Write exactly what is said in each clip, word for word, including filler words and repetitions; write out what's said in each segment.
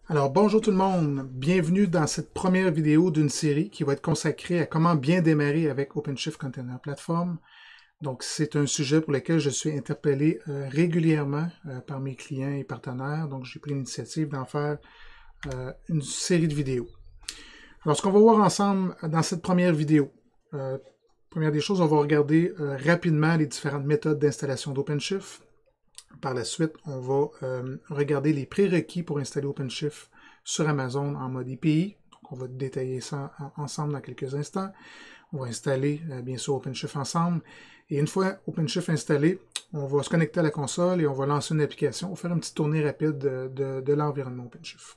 Alors bonjour tout le monde, bienvenue dans cette première vidéo d'une série qui va être consacrée à comment bien démarrer avec OpenShift Container Platform. Donc c'est un sujet pour lequel je suis interpellé euh, régulièrement euh, par mes clients et partenaires, donc j'ai pris l'initiative d'en faire euh, une série de vidéos. Alors ce qu'on va voir ensemble dans cette première vidéo, euh, première des choses, on va regarder euh, rapidement les différentes méthodes d'installation d'OpenShift. Par la suite, on va euh, regarder les prérequis pour installer OpenShift sur Amazon en mode I P I. Donc, on va détailler ça en, ensemble dans quelques instants. On va installer, euh, bien sûr, OpenShift ensemble. Et une fois OpenShift installé, on va se connecter à la console et on va lancer une application. On va faire une petite tournée rapide de, de, de l'environnement OpenShift.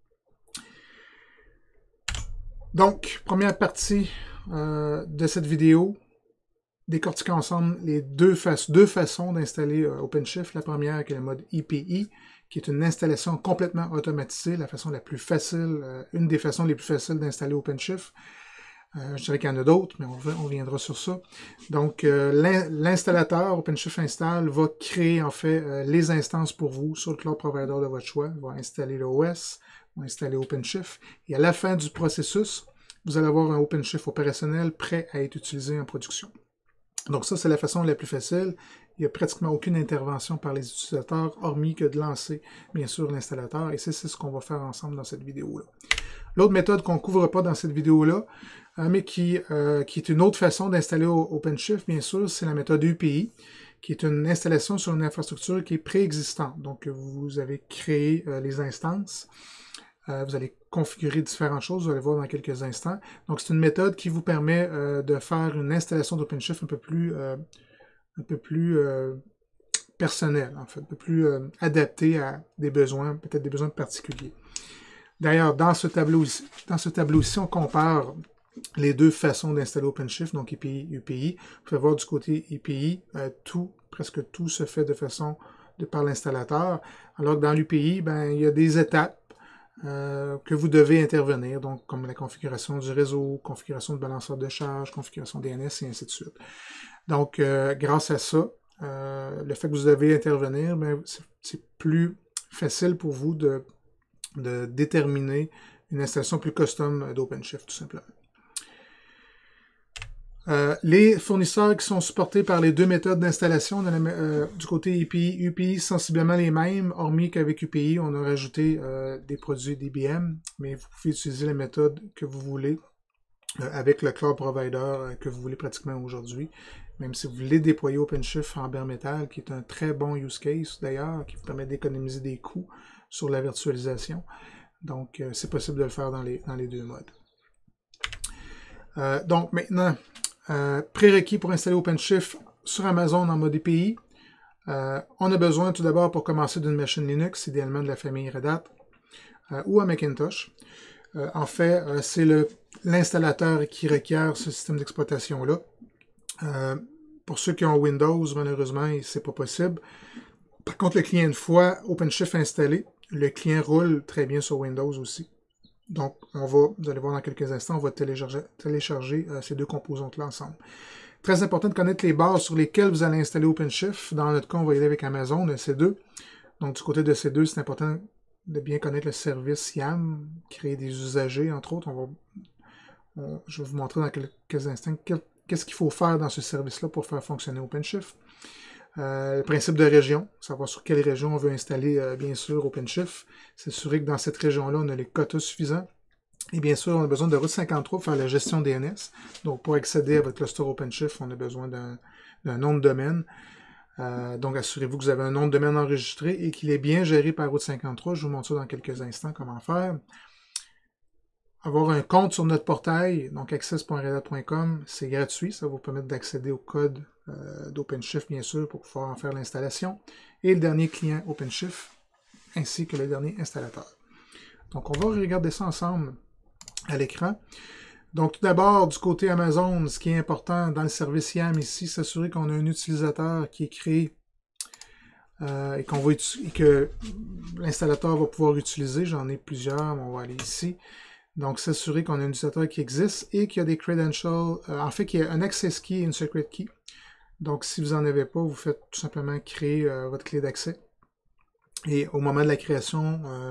Donc, première partie euh, de cette vidéo, décortiquer ensemble les deux, fa deux façons d'installer euh, OpenShift. La première qui est le mode I P I, qui est une installation complètement automatisée, la façon la plus facile, euh, une des façons les plus faciles d'installer OpenShift. Euh, je dirais qu'il y en a d'autres, mais on, on reviendra sur ça. Donc, euh, l'installateur OpenShift Install va créer en fait euh, les instances pour vous sur le cloud provider de votre choix. Il va installer l'O S, va installer OpenShift. Et à la fin du processus, vous allez avoir un OpenShift opérationnel prêt à être utilisé en production. Donc ça, c'est la façon la plus facile. Il n'y a pratiquement aucune intervention par les utilisateurs, hormis que de lancer, bien sûr, l'installateur. Et c'est ce qu'on va faire ensemble dans cette vidéo-là. L'autre méthode qu'on ne couvre pas dans cette vidéo-là, euh, mais qui, euh, qui est une autre façon d'installer OpenShift, bien sûr, c'est la méthode U P I, qui est une installation sur une infrastructure qui est préexistante. Donc, vous avez créé euh, les instances. Euh, vous allez configurer différentes choses, vous allez voir dans quelques instants. Donc, c'est une méthode qui vous permet euh, de faire une installation d'OpenShift un peu plus, euh, un peu plus euh, personnelle, en fait, un peu plus euh, adaptée à des besoins, peut-être des besoins particuliers. D'ailleurs, dans ce tableau-ci, dans ce tableau-ci, on compare les deux façons d'installer OpenShift, donc I P I, U P I. Vous pouvez voir du côté I P I, euh, tout, presque tout se fait de façon de par l'installateur, alors que dans l'U P I, ben, il y a des étapes Euh, que vous devez intervenir, donc comme la configuration du réseau, configuration de balanceur de charge, configuration D N S et ainsi de suite. Donc, euh, grâce à ça, euh, le fait que vous devez intervenir, ben, c'est plus facile pour vous de, de déterminer une installation plus custom d'OpenShift, tout simplement. Euh, les fournisseurs qui sont supportés par les deux méthodes d'installation euh, du côté I P I, U P I, sensiblement les mêmes, hormis qu'avec U P I, on a rajouté euh, des produits D B M, mais vous pouvez utiliser la méthode que vous voulez euh, avec le cloud provider euh, que vous voulez pratiquement aujourd'hui, même si vous voulez déployer OpenShift en bare metal, qui est un très bon use case d'ailleurs, qui vous permet d'économiser des coûts sur la virtualisation. Donc, euh, c'est possible de le faire dans les, dans les deux modes. Euh, donc, maintenant, Euh, prérequis pour installer OpenShift sur Amazon en mode I P I. Euh, on a besoin tout d'abord pour commencer d'une machine Linux, idéalement de la famille Red Hat euh, ou à Macintosh. Euh, en fait, euh, c'est l'installateur qui requiert ce système d'exploitation-là. Euh, pour ceux qui ont Windows, malheureusement, c'est pas possible. Par contre, le client, une fois OpenShift installé, le client roule très bien sur Windows aussi. Donc, on va, vous allez voir dans quelques instants, on va télécharger, télécharger euh, ces deux composantes-là ensemble. Très important de connaître les bases sur lesquelles vous allez installer OpenShift. Dans notre cas, on va y aller avec Amazon, le C deux. Donc, du côté de C deux, c'est important de bien connaître le service YAM, créer des usagers, entre autres. On va, on, je vais vous montrer dans quelques instants qu'est-ce qu'il faut faire dans ce service-là pour faire fonctionner OpenShift. Euh, le principe de région, savoir sur quelle région on veut installer, euh, bien sûr, OpenShift. S'assurer que dans cette région-là, on a les quotas suffisants. Et bien sûr, on a besoin de route cinquante-trois pour faire la gestion D N S. Donc, pour accéder à votre cluster OpenShift, on a besoin d'un nom de domaine. Euh, donc, assurez-vous que vous avez un nom de domaine enregistré et qu'il est bien géré par route cinquante-trois. Je vous montre ça dans quelques instants, comment faire. Avoir un compte sur notre portail, donc access point red hat point com, c'est gratuit. Ça va vous permettre d'accéder au code euh, d'OpenShift, bien sûr, pour pouvoir en faire l'installation. Et le dernier client OpenShift, ainsi que le dernier installateur. Donc, on va regarder ça ensemble à l'écran. Donc, tout d'abord, du côté Amazon, ce qui est important dans le service YAM ici, s'assurer qu'on a un utilisateur qui est créé euh, et, qu'on va et que l'installateur va pouvoir utiliser. J'en ai plusieurs, on va aller ici. Donc, s'assurer qu'on a un utilisateur qui existe et qu'il y a des credentials, euh, en fait, qu'il y a un access key et une secret key. Donc, si vous n'en avez pas, vous faites tout simplement créer euh, votre clé d'accès. Et au moment de la création, euh,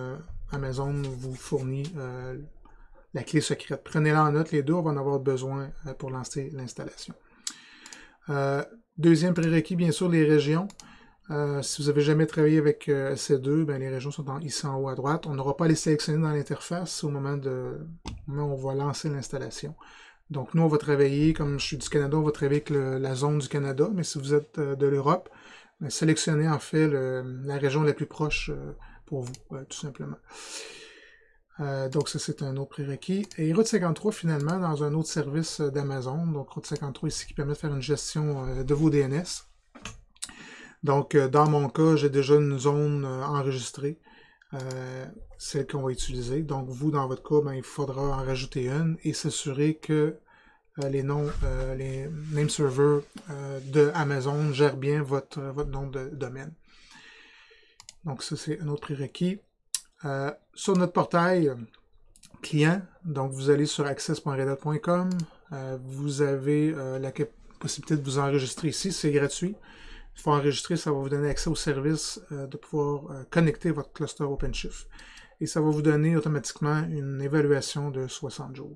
Amazon vous fournit euh, la clé secrète. Prenez-la en note, les deux, on va en avoir besoin euh, pour lancer l'installation. Euh, deuxième prérequis, bien sûr, les régions. Euh, si vous n'avez jamais travaillé avec euh, C deux, ben, les régions sont en, ici en haut à droite. On n'aura pas à les sélectionner dans l'interface au moment, de, au moment où on va lancer l'installation. Donc, nous, on va travailler, comme je suis du Canada, on va travailler avec le, la zone du Canada, mais si vous êtes euh, de l'Europe, ben, sélectionnez en fait le, la région la plus proche euh, pour vous, euh, tout simplement. Euh, donc, ça, c'est un autre prérequis. Et Route cinquante-trois, finalement, dans un autre service d'Amazon, donc Route cinquante-trois ici, qui permet de faire une gestion euh, de vos D N S. Donc, euh, dans mon cas, j'ai déjà une zone euh, enregistrée, euh, celle qu'on va utiliser. Donc, vous, dans votre cas, ben, il faudra en rajouter une et s'assurer que euh, les noms, euh, les name servers euh, de Amazon gèrent bien votre, votre nom de domaine. Donc, ça, c'est un autre prérequis. Euh, sur notre portail client, donc vous allez sur access point red hat point com, euh, vous avez euh, la possibilité de vous enregistrer ici, c'est gratuit. Il faut enregistrer, ça va vous donner accès au service euh, de pouvoir euh, connecter votre cluster OpenShift. Et ça va vous donner automatiquement une évaluation de soixante jours.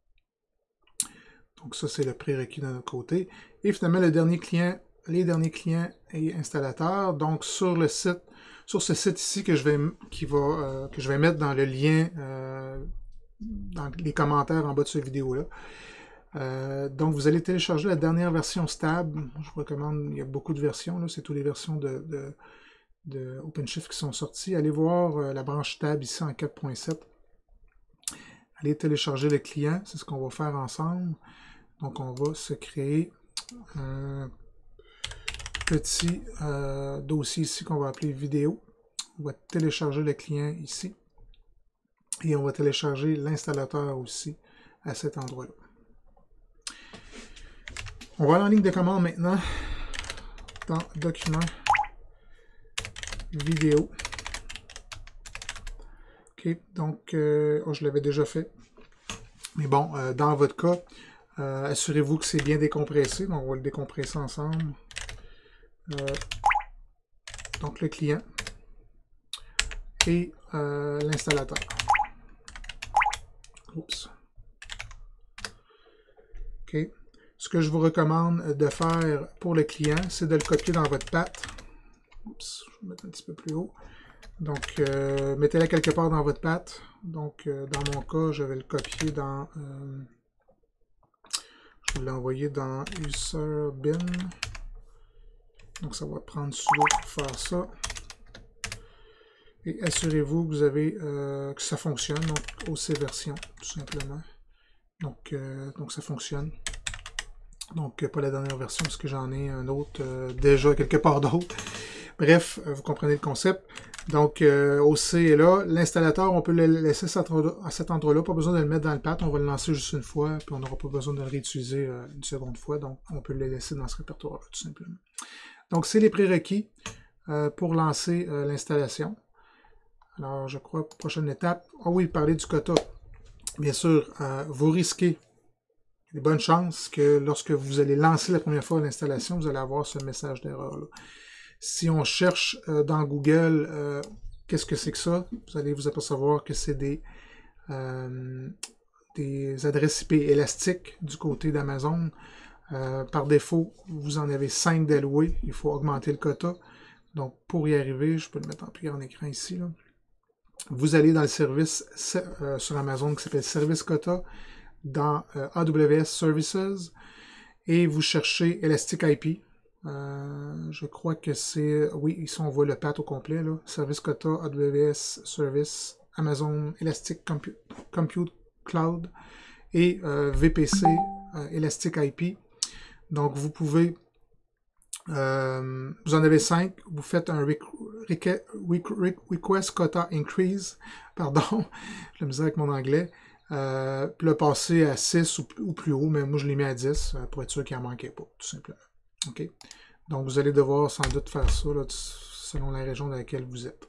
Donc ça, c'est le prérequis de notre côté. Et finalement, le dernier client, les derniers clients et installateurs. Donc sur le site, sur ce site ici que je vais, qui va, euh, que je vais mettre dans le lien, euh, dans les commentaires en bas de cette vidéo-là. Euh, donc, vous allez télécharger la dernière version stable. Je vous recommande, il y a beaucoup de versions, c'est toutes les versions de, de, de OpenShift qui sont sorties. Allez voir euh, la branche stable ici en quatre point sept. Allez télécharger le client, c'est ce qu'on va faire ensemble. Donc, on va se créer un petit euh, dossier ici qu'on va appeler vidéo. On va télécharger le client ici. Et on va télécharger l'installateur aussi à cet endroit-là. On va aller en ligne de commande maintenant dans document vidéo. OK, donc euh, oh, je l'avais déjà fait. Mais bon, euh, dans votre cas, euh, assurez-vous que c'est bien décompressé. Donc, on va le décompresser ensemble. Euh, donc, le client et euh, l'installateur. Oups. OK. Ce que je vous recommande de faire pour le client, c'est de le copier dans votre patte. Oups, je vais mettre un petit peu plus haut. Donc, euh, mettez-la quelque part dans votre patte. Donc, euh, dans mon cas, je vais le copier dans... Euh, je vais l'envoyer dans user bin. Donc, ça va prendre sudo pour faire ça. Et assurez-vous que vous avez euh, que ça fonctionne. Donc, O C version, tout simplement. Donc, euh, donc ça fonctionne. Donc, pas la dernière version, parce que j'en ai un autre euh, déjà quelque part d'autre. Bref, euh, vous comprenez le concept. Donc, euh, O C est là. L'installateur, on peut le laisser à cet endroit-là. Pas besoin de le mettre dans le path. On va le lancer juste une fois, puis on n'aura pas besoin de le réutiliser euh, une seconde fois. Donc, on peut le laisser dans ce répertoire-là, tout simplement. Donc, c'est les prérequis euh, pour lancer euh, l'installation. Alors, je crois, prochaine étape. Ah oui, parler du quota. Bien sûr, euh, vous risquez des bonnes chances que lorsque vous allez lancer la première fois l'installation, vous allez avoir ce message d'erreur-là. Si on cherche euh, dans Google, euh, qu'est-ce que c'est que ça? Vous allez vous apercevoir que c'est des, euh, des adresses I P élastiques du côté d'Amazon. Euh, par défaut, vous en avez cinq d'alloués. Il faut augmenter le quota. Donc, pour y arriver, je peux le mettre en plus grand écran ici, là. Vous allez dans le service euh, sur Amazon qui s'appelle Service Quota, dans euh, A W S Services, et vous cherchez Elastic I P. Euh, je crois que c'est... Oui, ici on voit le path au complet, là. Service Quota, A W S Service, Amazon Elastic Compute, Compute Cloud, et euh, V P C euh, Elastic I P. Donc vous pouvez... Euh, vous en avez cinq, vous faites un request quota increase, pardon, je me disais avec mon anglais, euh, puis le passer à six ou, ou plus haut, mais moi je l'ai mis à dix pour être sûr qu'il n'en manquait pas, tout simplement. OK? Donc vous allez devoir sans doute faire ça là, selon la région dans laquelle vous êtes.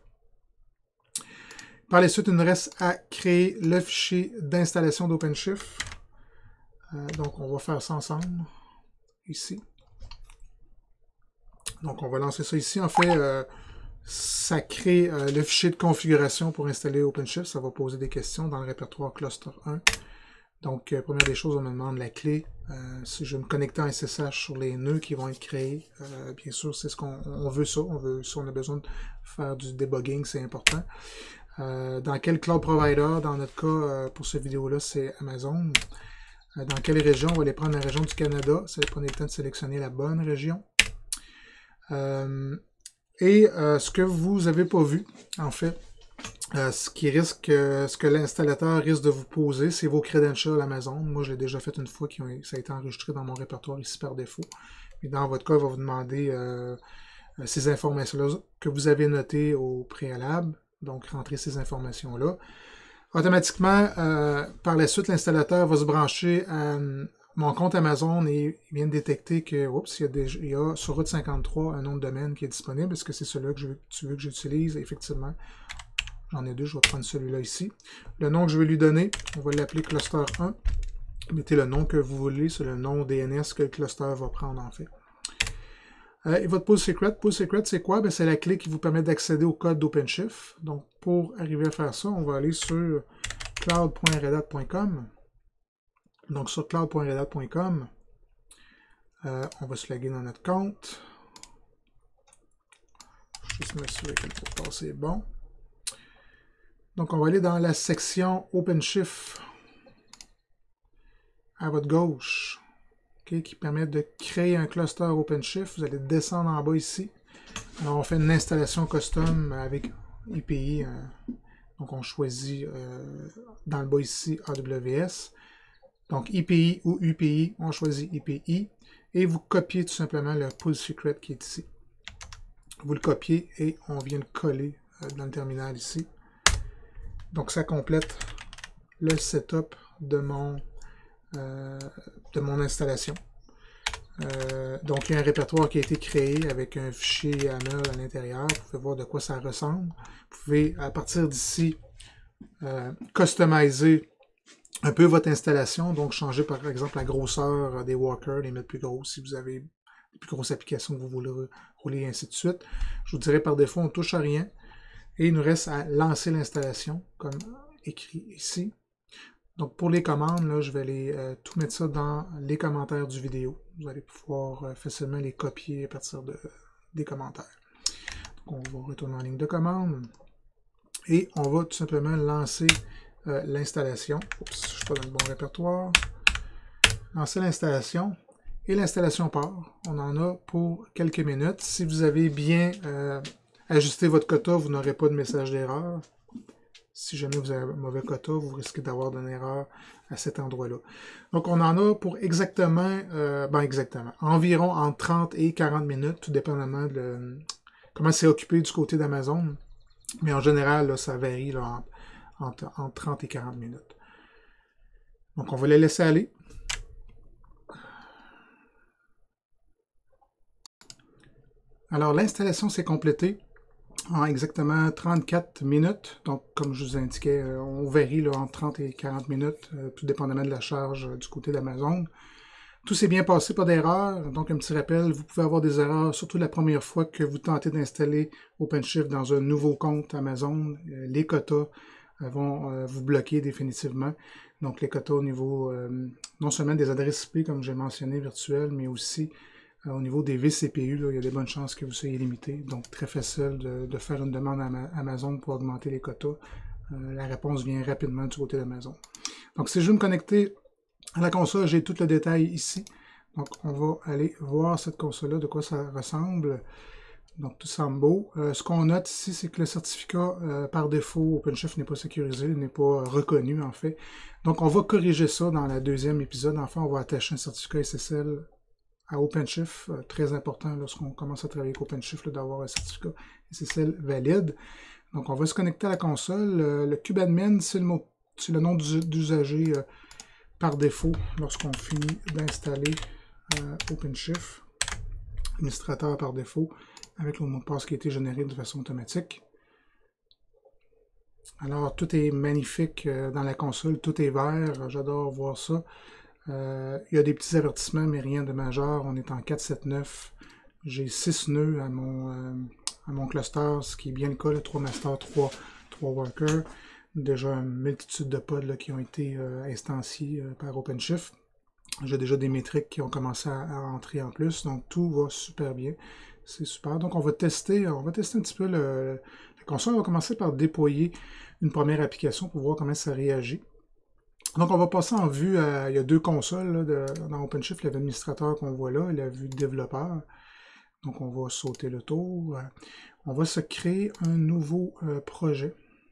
Par la suite, il nous reste à créer le fichier d'installation d'OpenShift. Euh, donc on va faire ça ensemble, ici. Donc, on va lancer ça ici. En fait, euh, ça crée euh, le fichier de configuration pour installer OpenShift. Ça va poser des questions dans le répertoire cluster un. Donc, euh, première des choses, on me demande la clé. Euh, si je vais me connecter en S S H sur les nœuds qui vont être créés, euh, bien sûr, c'est ce qu'on on veut ça. On veut, si on a besoin de faire du debugging, c'est important. Euh, dans quel cloud provider, dans notre cas, euh, pour cette vidéo-là, c'est Amazon. Euh, dans quelle région? On va aller prendre la région du Canada. Ça va prendre le temps de sélectionner la bonne région. Euh, et euh, ce que vous n'avez pas vu, en fait, Euh, ce qui risque, euh, ce que l'installateur risque de vous poser, c'est vos credentials Amazon. Moi, je l'ai déjà fait une fois, qui ont, ça a été enregistré dans mon répertoire ici par défaut. Et dans votre cas, il va vous demander euh, ces informations-là que vous avez notées au préalable. Donc, rentrez ces informations-là. Automatiquement, euh, par la suite, l'installateur va se brancher à mon compte Amazon et il vient de détecter que, oups, il y a, des, il y a sur Route cinquante-trois un nom de domaine qui est disponible. Est-ce que c'est celui-là que je, tu veux que j'utilise? Effectivement. J'en ai deux, je vais prendre celui-là ici. Le nom que je vais lui donner, on va l'appeler cluster un. Mettez le nom que vous voulez, c'est le nom D N S que le cluster va prendre en fait. Euh, et votre pull secret, pull secret c'est quoi? Ben, c'est la clé qui vous permet d'accéder au code d'OpenShift. Donc pour arriver à faire ça, on va aller sur cloud point red hat point com. Donc sur cloud point red hat point com, euh, on va se loguer dans notre compte. Je vais juste m'assurer que le mot de passe est bon. Donc, on va aller dans la section OpenShift à votre gauche, okay, qui permet de créer un cluster OpenShift. Vous allez descendre en bas ici. Alors, on fait une installation custom avec I P I. Euh, donc, on choisit euh, dans le bas ici A W S. Donc, I P I ou U P I, on choisit I P I. Et vous copiez tout simplement le pull secret qui est ici. Vous le copiez et on vient le coller euh, dans le terminal ici. Donc, ça complète le setup de mon, euh, de mon installation. Euh, donc, il y a un répertoire qui a été créé avec un fichier YAML à l'intérieur. Vous pouvez voir de quoi ça ressemble. Vous pouvez, à partir d'ici, euh, customiser un peu votre installation. Donc, changer, par exemple, la grosseur des walkers, les mettre plus gros si vous avez des plus grosses applications que vous voulez rouler, et ainsi de suite. Je vous dirais, par défaut, on ne touche à rien. Et il nous reste à lancer l'installation, comme écrit ici. Donc, pour les commandes, là, je vais les, euh, tout mettre ça dans les commentaires du vidéo. Vous allez pouvoir euh, facilement les copier à partir de, des commentaires. Donc, on va retourner en ligne de commande. Et on va tout simplement lancer euh, l'installation. Oups, je ne suis pas dans le bon répertoire. Lancer l'installation. Et l'installation part. On en a pour quelques minutes. Si vous avez bien... Euh, Ajustez votre quota, vous n'aurez pas de message d'erreur. Si jamais vous avez un mauvais quota, vous risquez d'avoir une erreur à cet endroit-là. Donc, on en a pour exactement, euh, ben exactement, environ entre trente et quarante minutes, tout dépendamment de comment c'est occupé du côté d'Amazon. Mais en général, là, ça varie là, entre, entre trente et quarante minutes. Donc, on va les laisser aller. Alors, l'installation s'est complétée en exactement trente-quatre minutes. Donc, comme je vous indiquais, on varie là, entre trente et quarante minutes, euh, tout dépendamment de la charge euh, du côté d'Amazon. Tout s'est bien passé, pas d'erreur. Donc, un petit rappel, vous pouvez avoir des erreurs, surtout la première fois que vous tentez d'installer OpenShift dans un nouveau compte Amazon. Euh, les quotas euh, vont euh, vous bloquer définitivement. Donc, les quotas au niveau euh, non seulement des adresses I P, comme j'ai mentionné, virtuelles, mais aussi au niveau des vCPU, là, il y a des bonnes chances que vous soyez limité. Donc, très facile de, de faire une demande à Amazon pour augmenter les quotas. Euh, la réponse vient rapidement du côté d'Amazon. Donc, si je veux me connecter à la console, j'ai tout le détail ici. Donc, on va aller voir cette console-là, de quoi ça ressemble. Donc, tout semble beau. Euh, ce qu'on note ici, c'est que le certificat, euh, par défaut, OpenShift n'est pas sécurisé, n'est pas reconnu, en fait. Donc, on va corriger ça dans le deuxième épisode. Enfin, on va attacher un certificat S S L à OpenShift, euh, très important lorsqu'on commence à travailler avec OpenShift, d'avoir un certificat S S L valide. Donc, on va se connecter à la console. Euh, le kubeadmin, c'est le, le nom d'usager euh, par défaut lorsqu'on finit d'installer euh, OpenShift. Administrateur par défaut, avec le mot de passe qui a été généré de façon automatique. Alors, tout est magnifique euh, dans la console, tout est vert, j'adore voir ça. Euh, il y a des petits avertissements, mais rien de majeur. On est en quatre sept neuf. J'ai six nœuds à mon, euh, à mon cluster, ce qui est bien le cas, trois masters, trois workers. Déjà une multitude de pods là, qui ont été euh, instanciés euh, par OpenShift. J'ai déjà des métriques qui ont commencé à, à entrer en plus, donc tout va super bien. C'est super. Donc on va tester, on va tester un petit peu le, la console. On va commencer par déployer une première application pour voir comment ça réagit. Donc, on va passer en vue à... Il y a deux consoles là, de, dans OpenShift, l'administrateur qu'on voit là et la vue développeur. Donc, on va sauter le tour. On va se créer un nouveau euh, projet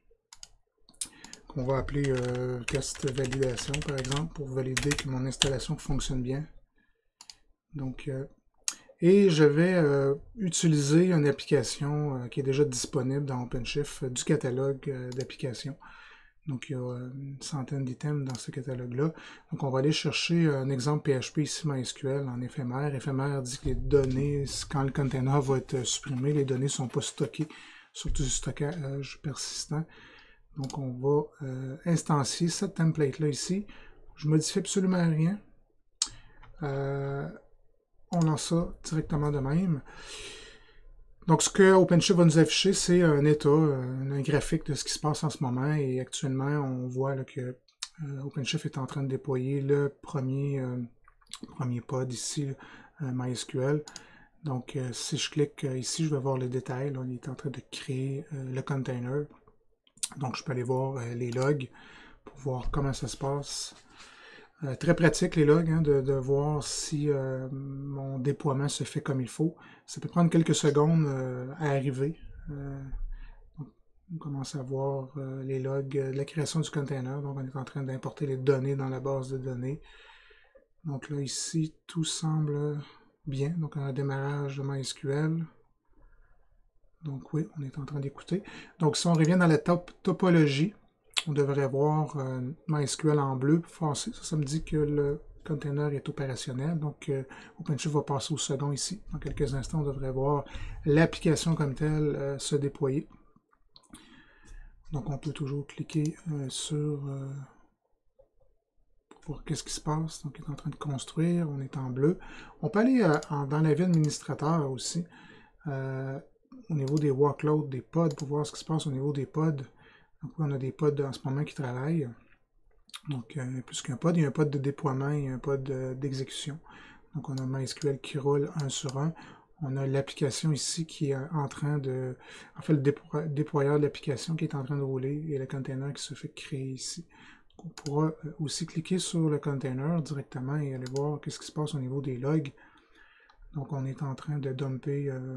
qu'on va appeler euh, test validation, par exemple, pour valider que mon installation fonctionne bien. Donc, euh, et je vais euh, utiliser une application euh, qui est déjà disponible dans OpenShift, euh, du catalogue euh, d'applications. Donc, il y a une centaine d'items dans ce catalogue-là. Donc, on va aller chercher un exemple P H P ici, MySQL, en éphémère. Éphémère dit que les données, quand le container va être supprimé, les données ne sont pas stockées, surtout du stockage persistant. Donc, on va euh, instancier cette template-là ici. Je ne modifie absolument rien. Euh, on lance ça directement de même. Donc, ce que OpenShift va nous afficher, c'est un état, un graphique de ce qui se passe en ce moment. Et actuellement, on voit là, que euh, OpenShift est en train de déployer le premier, euh, premier pod ici, euh, MySQL. Donc, euh, si je clique euh, ici, je vais voir le détail. Là, on est en train de créer euh, le container. Donc, je peux aller voir euh, les logs pour voir comment ça se passe. Euh, très pratique les logs, hein, de, de voir si euh, mon déploiement se fait comme il faut. Ça peut prendre quelques secondes euh, à arriver. Euh, on commence à voir euh, les logs de la création du container. Donc on est en train d'importer les données dans la base de données. Donc là ici, tout semble bien. Donc un démarrage de MySQL. Donc oui, on est en train d'écouter. Donc si on revient dans la top topologie, on devrait voir euh, MySQL en bleu foncé. Ça, ça me dit que le container est opérationnel. Donc, euh, OpenShift va passer au second ici. Dans quelques instants, on devrait voir l'application comme telle euh, se déployer. Donc, on peut toujours cliquer euh, sur... Euh, pour voir qu'est-ce qui se passe. Donc, il est en train de construire. On est en bleu. On peut aller euh, en, dans la vue administrateur aussi. Euh, au niveau des workloads, des pods, pour voir ce qui se passe au niveau des pods. Donc, on a des pods en ce moment qui travaillent. Donc, euh, plus qu'un pod, il y a un pod de déploiement et un pod d'exécution. Donc, on a MySQL qui roule un sur un. On a l'application ici qui est en train de... En fait, le déplo déployeur de l'application qui est en train de rouler et le container qui se fait créer ici. Donc, on pourra aussi cliquer sur le container directement et aller voir qu'est-ce qui se passe au niveau des logs. Donc, on est en train de dumper, euh,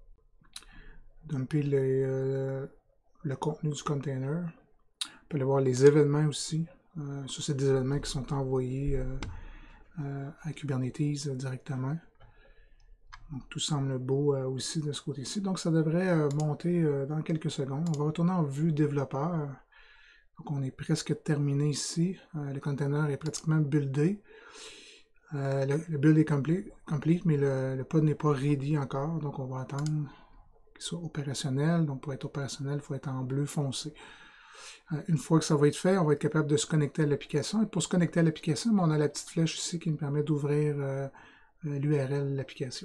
dumper les, euh, le contenu du container. On peut aller voir les événements aussi. Euh, ça, c'est des événements qui sont envoyés euh, euh, à Kubernetes euh, directement. Donc, tout semble beau euh, aussi de ce côté-ci. Donc, ça devrait euh, monter euh, dans quelques secondes. On va retourner en vue développeur. Donc, on est presque terminé ici. Euh, le container est pratiquement buildé. Euh, le, le build est complete, complete mais le, le pod n'est pas ready encore. Donc, on va attendre qu'il soit opérationnel. Donc, pour être opérationnel, il faut être en bleu foncé. Une fois que ça va être fait, on va être capable de se connecter à l'application. Et pour se connecter à l'application, on a la petite flèche ici qui nous permet d'ouvrir euh, l'U R L de l'application.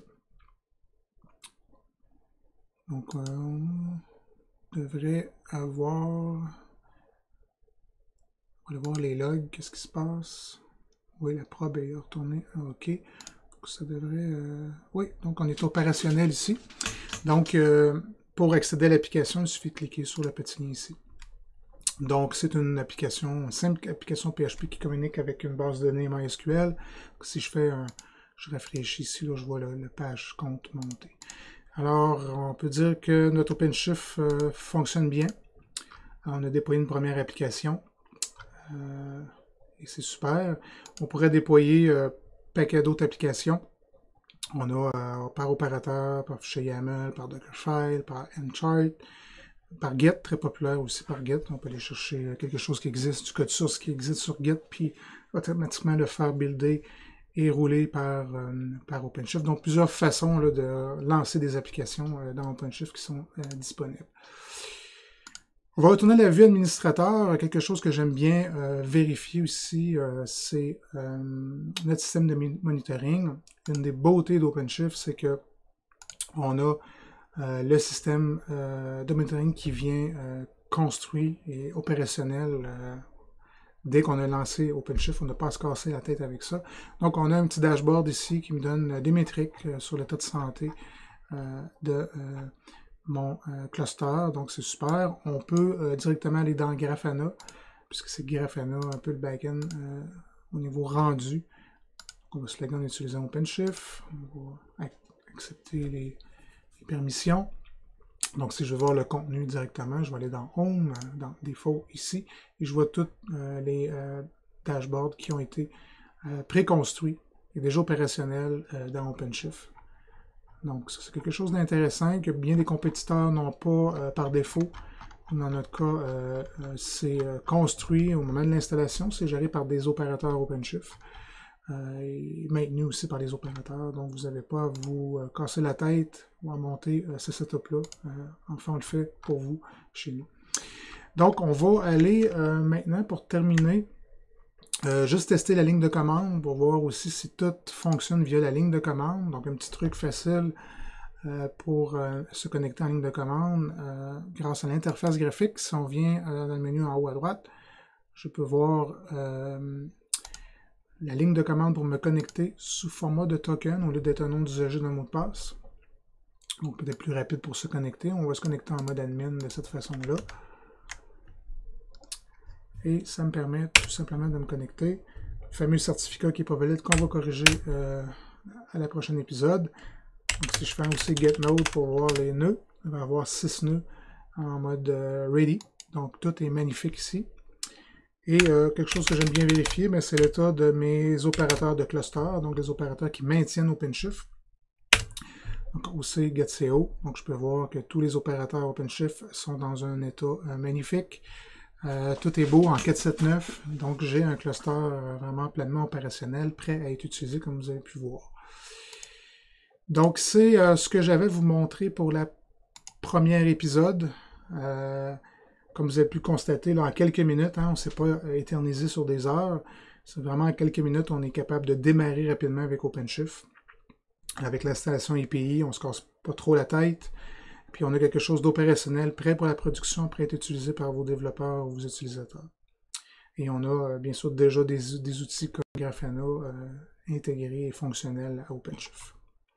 Donc, euh, on devrait avoir... On va aller voir les logs, qu'est-ce qui se passe. Oui, la probe est retournée. OK. Donc, ça devrait... Euh... Oui, donc on est opérationnel ici. Donc, euh, pour accéder à l'application, il suffit de cliquer sur le petit lien ici. Donc, c'est une application, une simple application P H P qui communique avec une base de données MySQL. Donc, si je fais un, je rafraîchis ici, là, je vois le, le page compte monter. Alors, on peut dire que notre OpenShift euh, fonctionne bien. Alors, on a déployé une première application. Euh, et c'est super. On pourrait déployer un euh, paquet d'autres applications. On a euh, par opérateur, par fichier YAML, par Dockerfile, par Nchart. Par Git, très populaire aussi par Git. On peut aller chercher quelque chose qui existe, du code source qui existe sur Git, puis automatiquement le faire builder et rouler par, euh, par OpenShift. Donc, plusieurs façons là, de lancer des applications euh, dans OpenShift qui sont euh, disponibles. On va retourner à la vue administrateur. Quelque chose que j'aime bien euh, vérifier aussi, euh, c'est euh, notre système de monitoring. Une des beautés d'OpenShift, c'est que on a euh, le système euh, de monitoring qui vient euh, construit et opérationnel euh, dès qu'on a lancé OpenShift. On n'a pas à se casser la tête avec ça. Donc, on a un petit dashboard ici qui me donne des métriques euh, sur l'état de santé euh, de euh, mon euh, cluster. Donc, c'est super. On peut euh, directement aller dans Grafana, puisque c'est Grafana, un peu le backend euh, au niveau rendu. On va se loguer en utilisant OpenShift. On va accepter les, les permissions. Donc, si je veux voir le contenu directement, je vais aller dans Home, dans Défaut ici, et je vois tous euh, les euh, dashboards qui ont été euh, préconstruits et déjà opérationnels euh, dans OpenShift. Donc, ça, c'est quelque chose d'intéressant que bien des compétiteurs n'ont pas euh, par défaut. Dans notre cas, euh, euh, c'est euh, construit au moment de l'installation, c'est géré par des opérateurs OpenShift. Euh, et maintenu aussi par les opérateurs, donc vous n'avez pas à vous euh, casser la tête ou à monter euh, ce setup-là. Euh, enfin, on le fait pour vous chez nous. Donc, on va aller euh, maintenant, pour terminer, euh, juste tester la ligne de commande pour voir aussi si tout fonctionne via la ligne de commande. Donc, un petit truc facile euh, pour euh, se connecter en ligne de commande euh, grâce à l'interface graphique. Si on vient euh, dans le menu en haut à droite, je peux voir euh, la ligne de commande pour me connecter sous format de token au lieu d'être un nom d'usager d'un mot de passe. Donc peut-être plus rapide pour se connecter. On va se connecter en mode admin de cette façon-là. Et ça me permet tout simplement de me connecter. Le fameux certificat qui n'est pas valide qu'on va corriger euh, à la prochaine épisode. Donc si je fais aussi get node pour voir les nœuds, on va avoir six nœuds en mode euh, ready. Donc tout est magnifique ici. Et euh, quelque chose que j'aime bien vérifier, c'est l'état de mes opérateurs de cluster, donc les opérateurs qui maintiennent OpenShift. Donc aussi getco, donc je peux voir que tous les opérateurs OpenShift sont dans un état euh, magnifique. Euh, tout est beau en quatre sept neuf, donc j'ai un cluster euh, vraiment pleinement opérationnel, prêt à être utilisé comme vous avez pu voir. Donc c'est euh, ce que j'avais à vous montrer pour la première épisode. Euh, Comme vous avez pu constater, là, en quelques minutes, hein, on ne s'est pas éternisé sur des heures. C'est vraiment en quelques minutes, on est capable de démarrer rapidement avec OpenShift. Avec l'installation A P I, on ne se casse pas trop la tête. Puis on a quelque chose d'opérationnel, prêt pour la production, prêt à être utilisé par vos développeurs ou vos utilisateurs. Et on a bien sûr déjà des, des outils comme Grafana euh, intégrés et fonctionnels à OpenShift.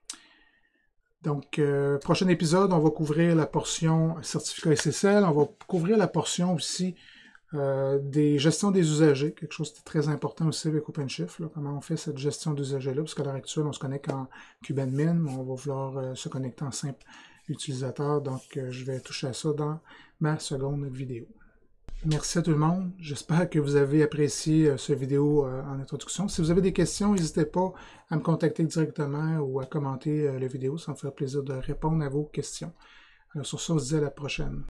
Donc, euh, prochain épisode, on va couvrir la portion certificat S S L. On va couvrir la portion aussi euh, des gestions des usagers, quelque chose de très important aussi avec OpenShift. Là, comment on fait cette gestion d'usagers-là, parce qu'à l'heure actuelle, on se connecte en kubeadmin, mais on va vouloir euh, se connecter en simple utilisateur. Donc, euh, je vais toucher à ça dans ma seconde vidéo. Merci à tout le monde. J'espère que vous avez apprécié cette vidéo en introduction. Si vous avez des questions, n'hésitez pas à me contacter directement ou à commenter la vidéo. Ça me ferait plaisir de répondre à vos questions. Alors, sur ça, on se dit à la prochaine.